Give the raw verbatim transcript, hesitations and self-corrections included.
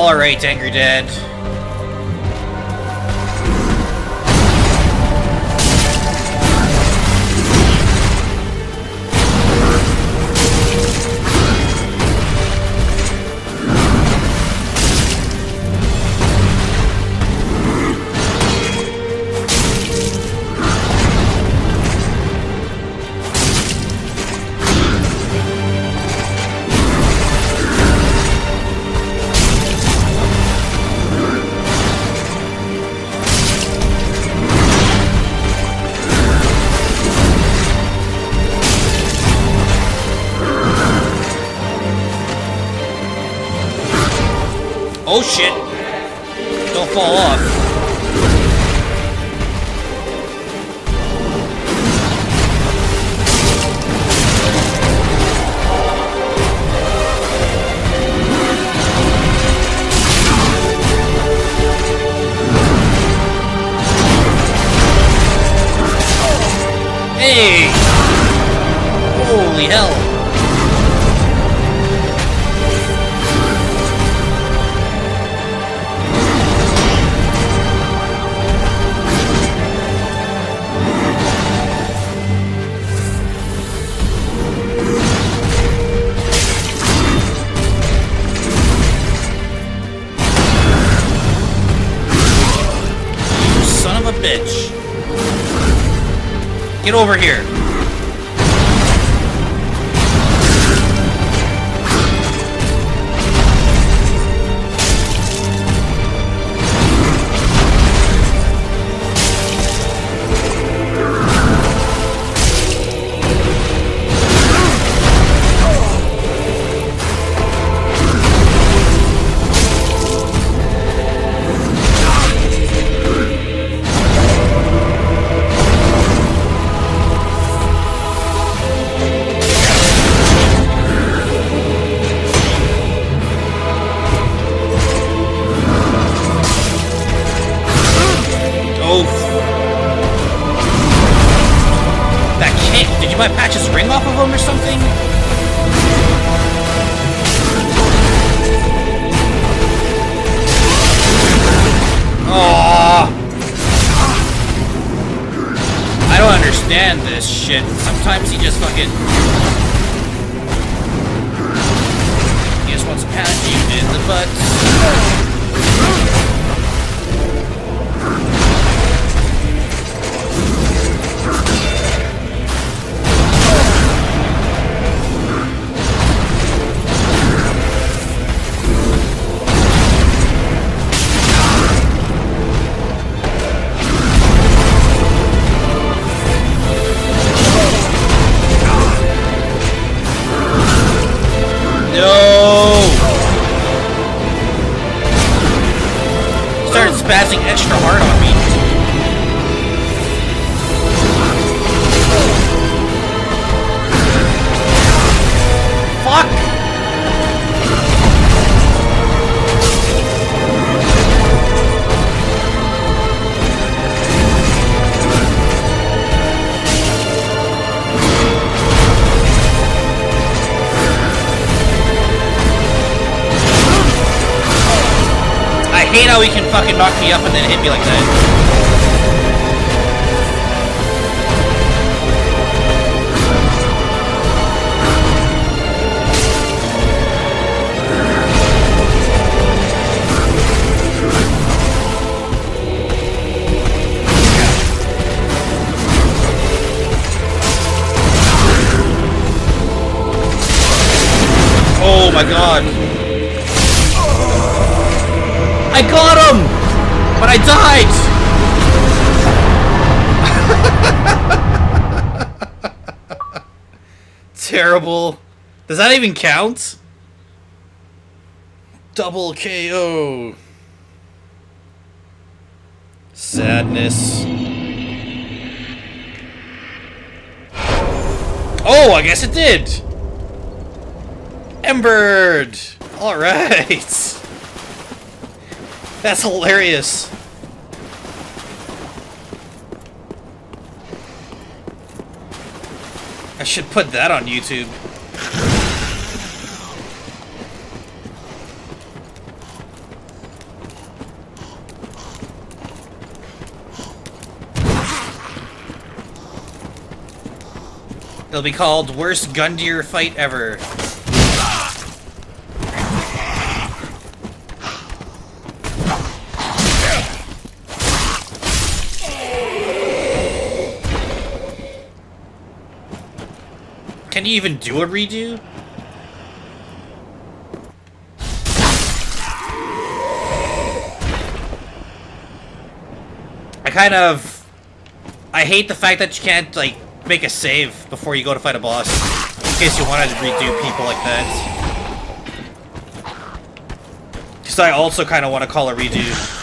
Alright, Angry Dad. Oh shit! Don't fall off. Hey! Holy hell! Bitch. Get over here. My patches ring off of him or something? Aww. I don't understand this shit. Sometimes he just fucking... He just wants to pound you in the butt. Spazzing extra hard on me. Fuck! I hate how he can fucking knock me up and then hit me like that. Oh my god. I got him! But I died! Terrible. Does that even count? Double K O. Sadness. Oh, I guess it did! Embered! Alright! That's hilarious. I should put that on YouTube. It'll be called Worst Gundyr Fight Ever. Can you even do a redo? I kind of... I hate the fact that you can't, like, make a save before you go to fight a boss. In case you wanted to redo people like that. Because I also kind of want to call a redo.